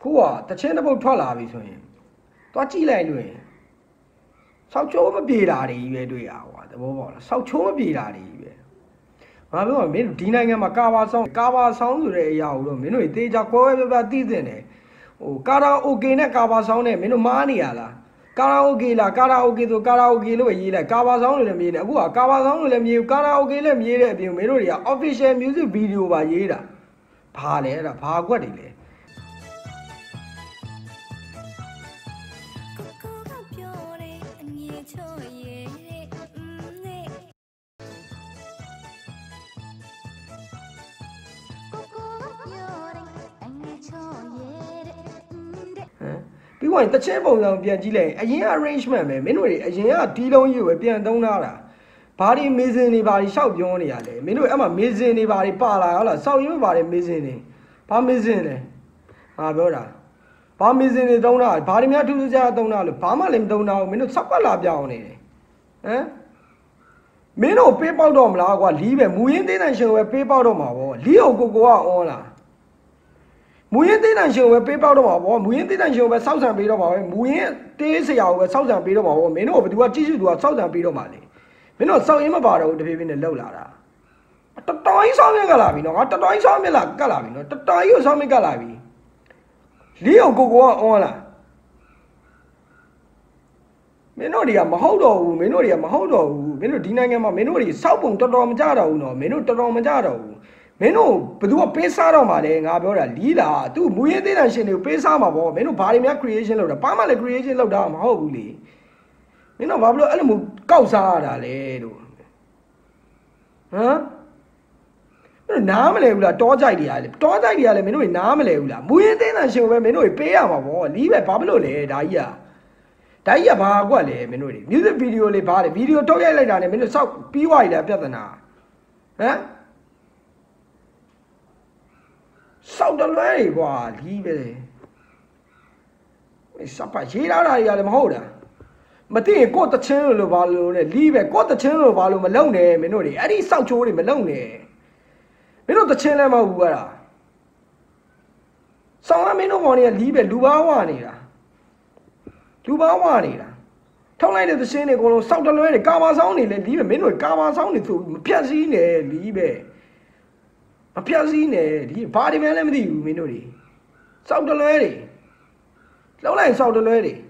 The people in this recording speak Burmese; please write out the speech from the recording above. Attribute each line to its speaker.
Speaker 1: ခုကတချင်းတစ်ပုတ်ထွက်လာပြီဆိုရင်သွားကြည့်လိုက်လို့ရင်ဆောက်ချိုးမပြေတာတွေကြီးပဲတွေ့ရကွာသဘောပေါက်လားဆောက်ချိုးမပြေတာတွေကြီးပဲငါပြောမင်းဒီနိုင်ငံမှာကာဘာဆောင်းဆိုတဲ့အရာကိုတော့မင်းတို့တေးကြကွဲပြသိသင့်တယ်ဟိုကာရာအိုကေနဲ့ကာဘာဆောင်းနဲ့မင်းတို့မားနေရလားကာရာအိုကေလားကာရာအိုကေဆိုကာရာအိုကေလို့ပဲရေးလိုက်ကာဘာဆောင်းလို့လည်းမရေးနဲ့အခုကကာဘာဆောင်းလို့လည်းမရေးဘူးကာရာအိုကေလည်းမရေးတဲ့အပြင်မင်းတို့တွေက official music video ပါရေးတာဘာလဲအဲ့ဒါဘာကွက်တွေလဲပြီးဝင်တချင်းပုံစံပြန်ကြည့်လိုက်အရင် arrangement ပဲမင်းတို့တွေအရင်ကဒီလုံးကြီးကိုပဲပြန်သုံးထားတာဘာဒီမေဇင်တွေဘာဒီရှောက်ပြောနေရလဲမင်းတို့အဲ့မှာမေဇင်တွေဘာတွေပါလာဟုတ်လားစောက်ရင်ပါတယ်မေဇင်တွေဘာမေဇင်လဲငါပြောတာဘာမေဇင်တွေသုံးတာဘာဒီများထူးထူးခြားခြားသုံးတာလို့ဘာမှလည်းမသုံးတာဘူးမင်းတို့စောက်ပတ်လာပြောင်းနေတယ်ဟမ်မင်းတို့ပေးပေါက်တော့မလားကွာလီးပဲမူရင်းသေးတန်ရှင်ပဲပေးပေါက်တော့မှာဗောလီးကိုကអွန်လားမူရင်းသေးတန်ရှင်ပဲပေးပေါက်တော့မှာဗောမူရင်းသေးတန်ရှင်ပဲစောက်ဆံပေးတော့မှာပဲမူရင်းတေးစရာကိုပဲစောက်ဆံပေးတော့မှာဗောမင်းတို့ကဘယ်သူကကြည့်စုသူကစောက်ဆံပေးတော့မှာလေမင်းတို့စောက်ရင်မပါတော့ဘူးတဖြည်းဖြည်းနဲ့လှုပ်လာတာတော်တော်ကြီးစောက်မြက်ကလာပြီနော်ငါတော်တော်ကြီးစောက်မြက်ကလာပြီနော်တော်တော်ကြီးကိုစောက်မြက်ကလာပြီလီးကိုကអွန်လားမင်းတို့တွေကမဟုတ်တော့ဘူးမင်းတို့တွေကမဟုတ်တော့ဘူးမင်းတို့ဒီနိုင်ငံမှာမင်းတို့တွေစောက်ပုံတော်တော်မကြတော့ဘူးနော်မင်းတို့တော်တော်မကြတော့ဘူးမင်းတို့ဘယ်သူကပေးစားတော့မှာလဲငါပြောတာလီးလာသူမူရင်းသေးတန်ရှင်တွေကိုပေးစားမှာပေါ့မင်းတို့ဘာတွေများ creation လုပ်တာဘာမှလည်း creation လုပ်တာမဟုတ်ဘူးလေမင်းတို့ဘာလို့အဲ့လိုမျိုးကောက်စားရတာလဲတို့ဟမ်မင်းတို့နားမလဲဘူးလားတောကြိုက်တွေကလေတောကြိုက်တွေကလည်းမင်းတို့တွေနားမလဲဘူးလားမူရင်းသေးတန်ရှင်ကိုပဲမင်းတို့တွေပေးရမှာပေါ့လီးပဲဘာလို့လဲဒါကြီးကဘာကွက်လဲမင်းတို့တွေ music video လေးဘာလဲ video ထုတ်ရိုက်လိုက်တာနဲ့မင်းတို့စောက်ပြီးွားရည်လားပြဿနာဟမ်စောက်တလွဲတွေကွာလီးပဲစပ်ပါရေးလာတာတွေကလည်းမဟုတ်တာမသိရင်ကိုယ့်တချင်းလို့ဘာလို့လဲလီးပဲကိုယ့်တချင်းလို့ဘာလို့မလုံနဲ့မင်းတို့တွေအဲ့ဒီစောက်ချိုးတွေမလုံနဲ့မင်းတို့တချင်းလည်းမဟုတ်ဘူးအဲ့ဒါဆောင်းမင်းတို့ဘော်တွေကလီးပဲလူဘာဝနေတာထောက်လိုက်တဲ့သင်းတွေအကုန်လုံးစောက်တလွဲတွေကာဘာဆောင်းနေလေလီးပဲမင်းတို့ကာဘာဆောင်းနေဆိုမဖြတ်စည်းနဲ့လီးပဲမဖြတ်စည်းနဲ့ဒီဘာတွေမှလည်းမသိဘူးမင်းတို့တွေစောက်တလွဲတွေလောက်လိုက်စောက်တလွဲတွေ